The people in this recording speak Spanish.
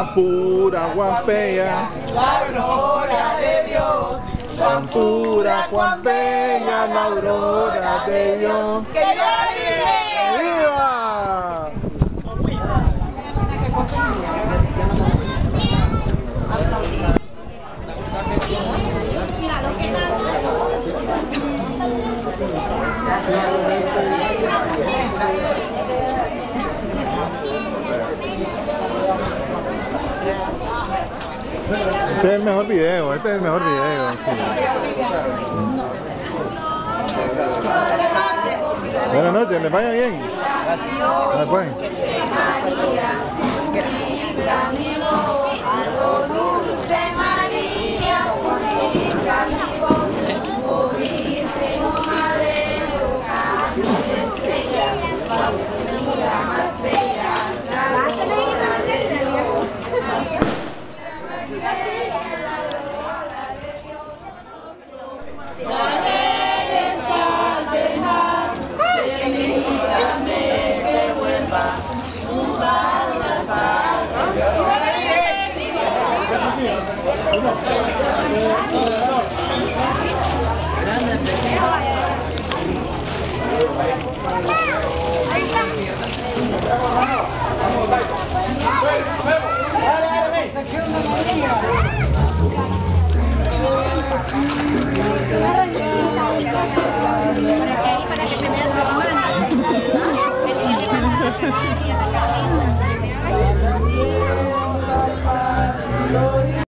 Juan pura, Juan bella, la gloria de Dios. Juan pura, Juan bella, la aurora de Dios. ¡Que viva la Virgen! ¡Viva! Este es el mejor video, este es el mejor video. Sí. Buenas noches, les vaya bien. Pues. Ahí está.